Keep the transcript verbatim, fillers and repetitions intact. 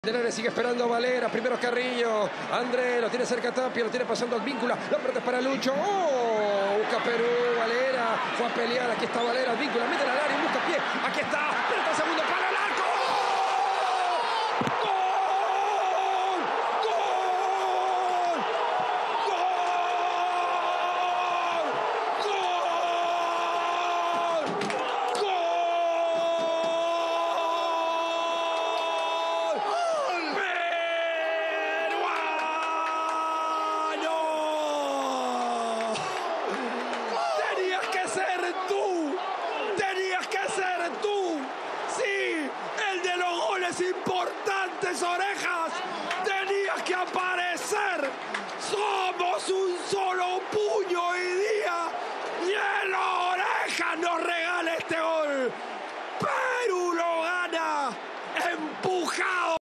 Denare sigue esperando a Valera, primero Carrillo, André lo tiene cerca Tapia, lo tiene pasando al Víncula, la pelota es para Lucho, ¡oh! Busca Perú, Valera, fue a pelear, aquí está Valera, Víncula, mete al área y busca pie, aquí está, pelota segundo para el arco, ¡gol! ¡Gol! ¡Gol! ¡Gol! Importantes, Oreja.